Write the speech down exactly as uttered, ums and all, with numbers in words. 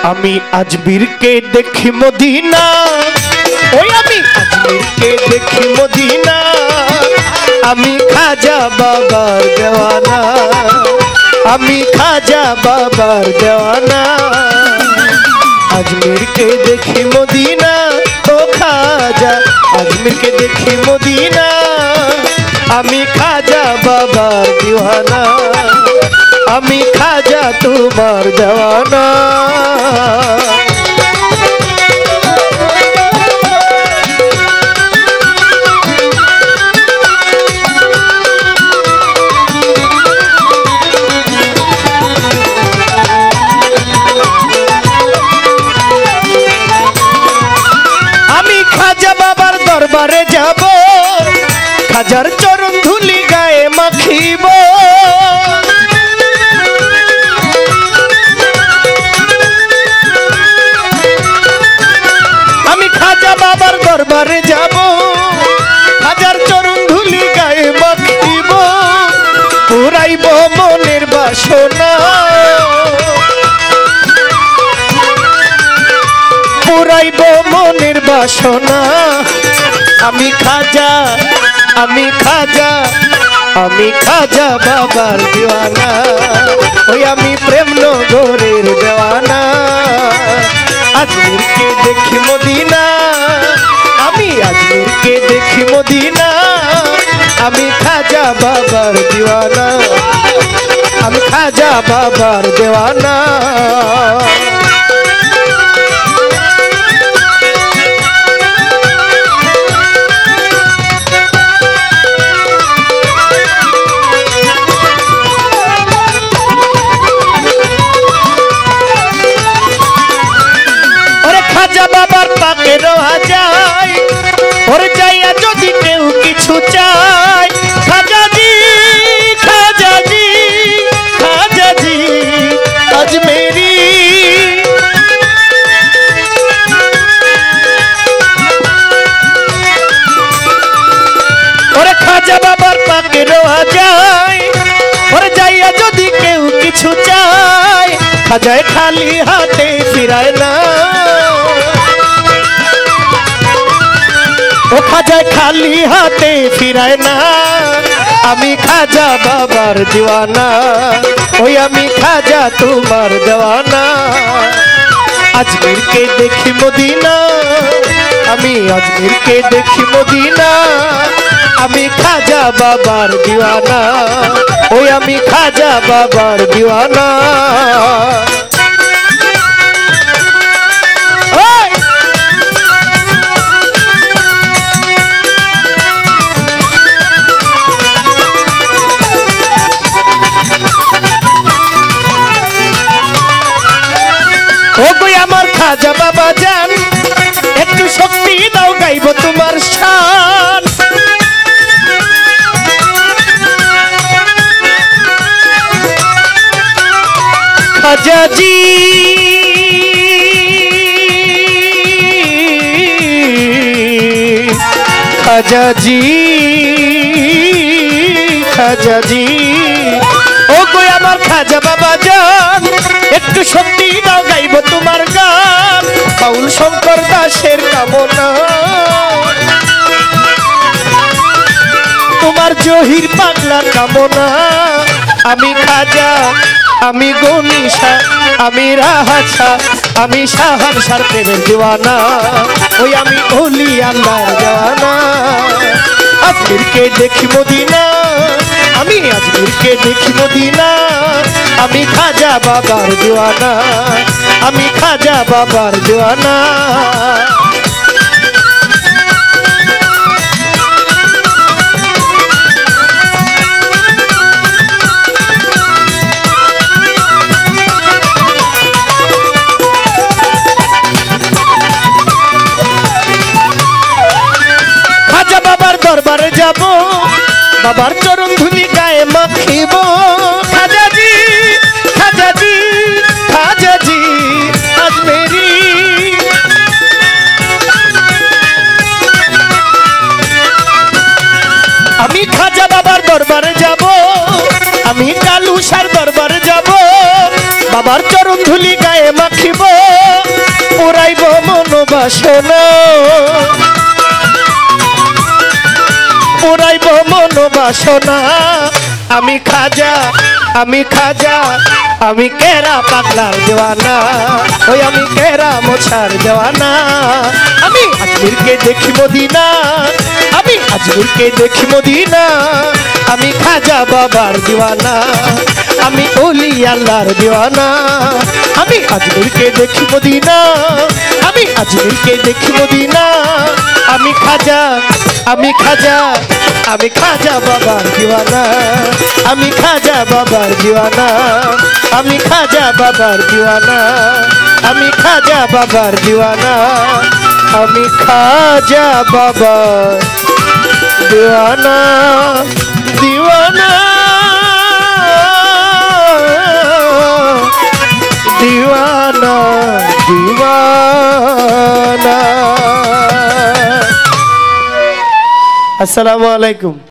আমি আজমির কে দেখি মদিনা, ওই আমি আজমির কে দেখি মদিনা, আমি খাজা বাবার দেওয়ানা, আমি খাজা বাবার দেওয়ানা। আজমির কে দেখি মদিনা, ও খাজা আজমির কে দেখি মদিনা, আমি খাজা বাবার দিওয়ানা, আমি খাজা তোমার দেওয়ানা। আমি খাজা বাবার দরবারে যাব, খাজার চরণ ধুলি গায়ে মাখিব, আমি খাজা বাবার দরবারে যাব, খাজার চরণ ধুলি গায়ে মাখিব, পুরাইব মনের বাসনা, পুরাইব মনের বাসনা। আমি খাজা আমি খাজা আমি খাজা বাবার দিওয়ানা, ওই আমি প্রেম নগরের দেওয়ানা। আজমির কে দেখি মদিনা, আমি আজমির কে দেখি মদিনা, আমি খাজা বাবার দিওয়ানা, আমি খাজা বাবার দেওয়ানা। খাজা বাবার পাকে রোয়া যায়, ওর যাইয়া যদি কেউ কিছু চায়, খাজাজি খাজাজি খাজাজি আজমেরি, ওরে খাজা বাবার পাকে রোয়া যায়, ওর যাইয়া যদি কেউ কিছু চায়, খাজায় খালি হাতে ফিরায় না, ও খাজায় খালি হাতে ফিরায় না। আমি খাজা বাবার দিওয়ানা, ওই আমি খাজা তোমার দেওয়ানা। আজমির কে দেখি মদিনা, আমি আজমির কে দেখি মদিনা, আমি খাজা বাবার দিওয়ানা, ওই আমি খাজা বাবার দিওয়ানা। ও গই আমার খাজা বাবা জান, একটু শক্তি দাও গাইব তোমার শান। খাজাজি খাজাজি খাজাজি, ও গই আমার খাজা বাবা জান, একটু শক্তি দাও গাইব তোমার গান। বাউল শঙ্কর দাসের কামনা, তোমার জহির পাগলার কামনা। আমি খাজা আমি গনিশা আমি রাহাছা, আমি শাহানশার প্রেমের দিওয়ানা, ওই আমি ওলি আল্লাহর দেওয়ানা। আজমির কে দেখি মদিনা, আমি আজমির কে দেখি মদিনা, আমি খাজা বাবার দিওয়ানা, আমি খাজা বাবার দিওয়ানা। খাজা বাবার দরবারে যাব, বাবার চরণ ধুলি গায়ে মাখিব, খাজাজি খাজাজি খাজাজি আজমেরি। আমি খাজা বাবার দরবারে যাব, আমি কালুসার দরবারে যাব, বাবার চরণ ধুলি গায়ে মাখিব পুরাইব মনোবাসনা পুরাইব মনোবাসনা আমি খাজা আমি খাজা আমি কেরা পাগলার দেওয়ানা ওই আমি কেরা মোছার দেওয়ানা আমি আজমিরকে দেখি মদিনা আমি আজমিরকে দেখি মদিনা আমি খাজা বাবার দিওয়ানা আমি ওলি আল্লাহর দিওয়ানা আমি আজমিরকে দেখি মদিনা আমি আজমিরকে দেখি মদিনা আমি খাজা আমি খাজা আমি খাজা বাবার দিওয়ানা আমি খাজা বাবার দিওয়ানা আমি খাজা বাবার দিওয়ানা আমি খাজা বাবার দিওয়ানা আমি খাজা বাবার দিওয়ানা দিওয়ানা দিওয়ানা দিওয়ানা। আসসালামু আলাইকুম।